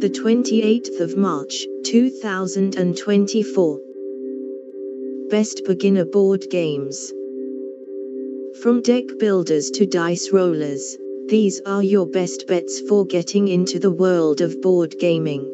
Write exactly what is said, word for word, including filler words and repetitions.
the twenty-eighth of March, two thousand twenty-four. Best beginner board games. From deck builders to dice rollers, these are your best bets for getting into the world of board gaming.